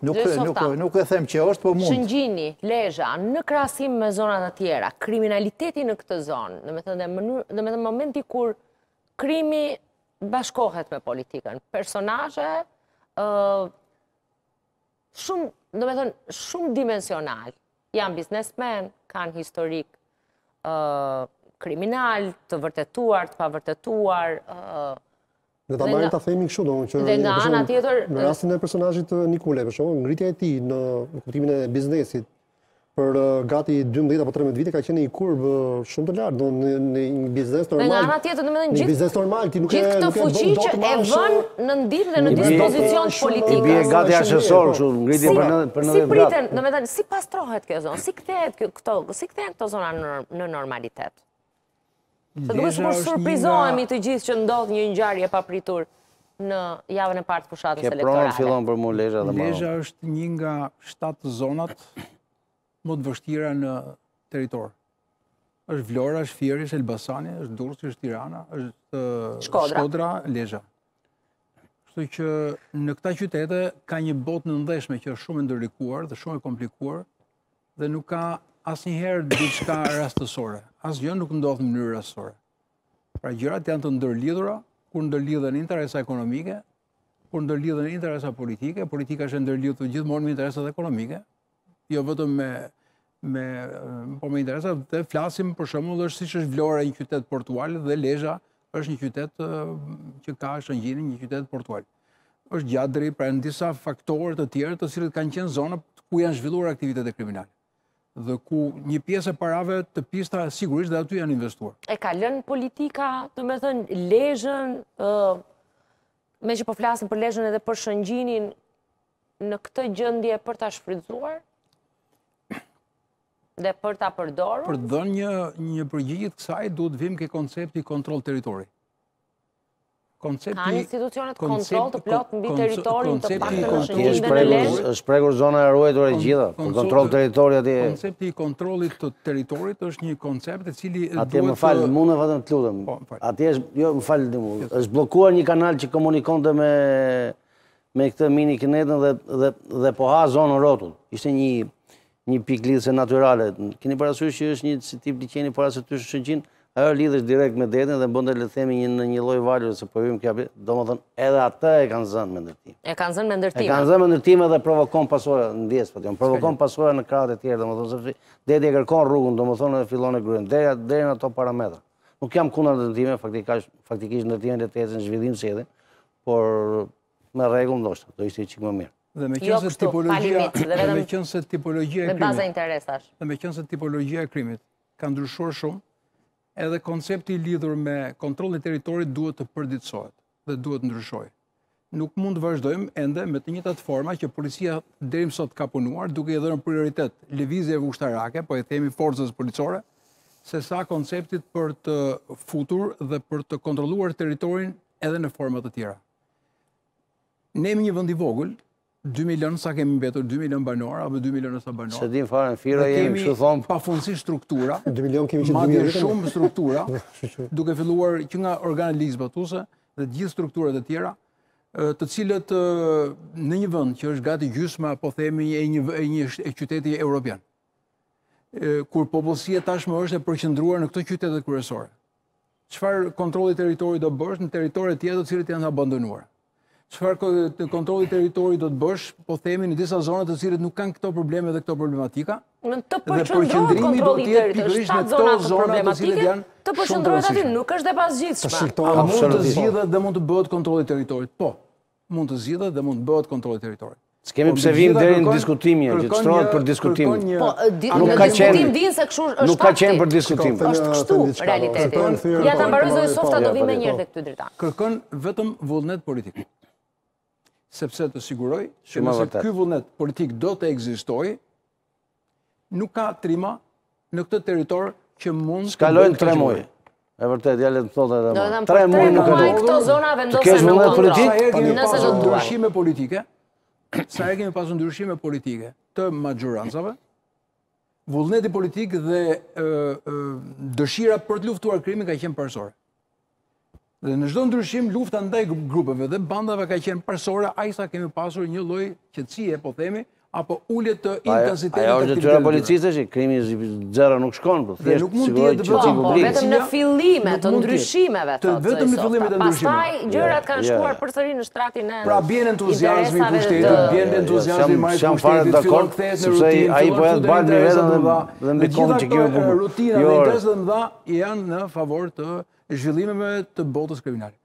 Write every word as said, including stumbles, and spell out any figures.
Nuk e them që është, po mund. Shëngjini, Lezhë, në krahasim me zonat të tjera, kriminaliteti në këtë zonë, dhe me thënë në momenti kur krimi bashkohet me politikën, personazhe shumë, dhe me thënë, shumë dimensional, janë biznesmen, kanë historik kriminal, të vërtetuar, të pavërtetuar. Në ta marrim ta themi kështu, që në rastin e personazhit Nikule, për shembull, ngritja e tij në kuptimin e biznesit për gati dymbëdhjetë apo tridhjetë vite ka qenë një kurb shumë të lartë, në një biznes normal. Dhe nga ana tjetër, domethënë gjithë biznes normal ti nuk e gjithë këtë fuqi që e vën në ndihmë dhe në dispozicion politikës. I bie gati aksesor, kështu ngritje për në Si priten, domethënë si pastrohet kjo zonë, si kthehet këto, si kthehen këto zona në normalitet? Se duke shumë surprizohemi të gjithë që ndodh një ngjarje e papritur në javën e parë të fushatës elektorale. Ke pronë fillon për mua Lezhë dhe Lezhë është një nga shtatë zonat më të vështira në territor. Është Vlora, është Fieri, është Elbasani, është Durrësi, është Tirana, është Shkodra, Lezhë. Kështu që në këta qytete ka një botë në ndeshme që është shumë e ndërlikuar dhe shumë e komplikuar dhe nuk ka asnjëherë diçka rastësore. Asgjë nuk ndodh në mënyrë rastësore. Pra gjërat janë të ndërlidhura, kur ndërlidhen interesa ekonomike, kur ndërlidhen interesa politike, politika është ndërlidhur gjithmonë me interesat ekonomike, jo vetëm me me po me interesa, dhe flasim për shembull është siç është Vlora një qytet portual dhe Lezhë është një qytet që ka Shëngjinin, një qytet portual. Është gjatëri, pra në disa faktorë të tjerë të cilët kanë qenë zona ku janë zhvilluar aktivitetet kriminale dhe ku një pjesë e parave të pista sigurisht dhe aty janë investuar. E ka lënë politika, domethënë Lezhën, me që po flasim për Lezhën edhe për Shëngjinin, në këtë gjendje për ta shfrytzuar dhe për ta përdorur? Për të dhënë një një përgjigje të kësaj duhet vim ke koncepti kontroll territori. Ka institucionet kontrol të plot mbi territorin të paktën në Shëngjin dhe në Lezhë? Është shprekur zona e ruajtur e gjitha, për kontroll territori atje. Koncepti i kontrollit të territorit është një koncept i cili duhet... Atje më falë, mund e vetëm të lutem. Atje është, jo më falë, është bllokuar një kanal që komunikonte me me këtë mini kinetën dhe po ha zonën rrotull. Ishte një një pikë lidhëse natyrale. Keni parasysh që është një si tip liçeni para se ty Shëngjin, ajo lidhesh direkt me detin dhe bënte le të themi një një lloj valuri se po hym kja, domethënë edhe atë e kanë zënë me ndërtim. E kanë zënë me ndërtim. E kanë zënë me ndërtim dhe provokon pasojë ndjes patjetër. Provokon pasojë në krahët e tjerë, domethënë sepse deti e kërkon rrugën, domethënë dhe fillon e gryen deri deri në ato parametra. Nuk jam kundër ndërtimeve, faktikisht faktikisht ndërtimet e të ecën zhvillim se edhe, por me rregull ndoshta do ishte çik më mirë. Dhe me qenë se tipologjia, dhe me qenë se tipologjia e krimit. Me baza interesash. Dhe me qenë se tipologjia e krimit ka ndryshuar shumë, edhe koncepti lidhur me kontrollin e territorit duhet të përditësohet dhe duhet të ndryshojë. Nuk mund të vazhdojmë ende me të njëjtat forma që policia deri më sot ka punuar, duke i dhënë prioritet lëvizjeve ushtarake, po e themi forcës policore, sesa konceptit për të futur dhe për të kontrolluar territorin edhe në forma të tjera. Ne jemi një vend i vogël, dy milion sa kemi mbetur, dy milion banor apo dy milion sa banor. Se din fare në Fira jemi kështu thon pafundësi struktura. dy milion kemi që dy milion shumë struktura, duke filluar që nga organet ligjzbatuese dhe gjithë strukturat e tjera, të cilët në një vend që është gati gjysma, po themi e një e një e qyteti evropian. Kur popullsia tashmë është e përqendruar në këto qytete kryesore. Çfarë kontrolli territorit do bësh në territoret tjera të cilët janë abandonuara? Çfarë kontrolli territorit do të bësh, po themi në disa zona të cilët nuk kanë këto probleme dhe këto problematika? Në të përqendrohet kontrolli i territorit, shtatë zona të problematike, të përqendrohet aty, nuk është e pasgjithshme. A mund të zgjidhet dhe mund të bëhet kontrolli i territorit? Po, mund të zgjidhet dhe mund të bëhet kontrolli i territorit. S'kemi pse vim deri në diskutimi, që të shtrohet për diskutim. Po, në diskutim vinë se kështu është. Nuk ka qenë për diskutim. Është kështu realiteti. Ja ta mbaroj zoj softa do vi më njëherë tek ty dritan. Kërkon vetëm vullnet politik. Sepse të siguroj që nëse ky vullnet politik do të ekzistojë, nuk ka trima në këtë territor që mund të skalojnë tre muaj. E vërtet, ja le të thotë edhe më. Tre muaj nuk ka. Këto zona vendosen në kontroll. Nëse do të ndryshime politike, sa herë kemi pasur ndryshime politike të majorancave, vullneti politik dhe dëshira për të luftuar krimin ka qenë parsore. Dhe në çdo ndryshim, lufta ndaj grupeve dhe bandave ka qenë parsore, ajsa kemi pasur një lloj qetësie, po themi, apo ulje të intensitetit të aktivitetit. Ajo është detyra policisë që krimi zero nuk shkon, po thjesht sigurohet që ti publik. Vetëm në fillime të ndryshimeve, thotë. Vetëm në fillimet të ndryshimeve. Pastaj gjërat kanë shkuar përsëri në shtratin e Pra bjen entuziazmi i pushtetit, bjen entuziazmi i marrëdhënies Jam fare dakord, sepse ai po ja bën me veten dhe mbi kohën që kemi punë. Rutina dhe interesat e mëdha janë në favor të zhvillimeve të botës kriminale.